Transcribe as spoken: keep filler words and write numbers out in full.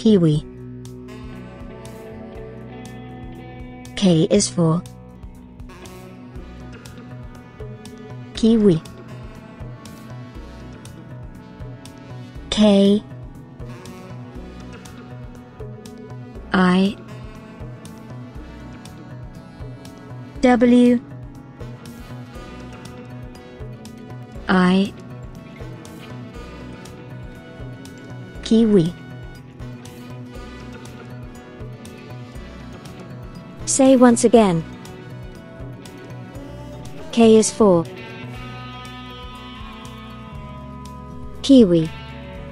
kiwi. K is for kiwi. K I W I kiwi. Say once again. K is for kiwi.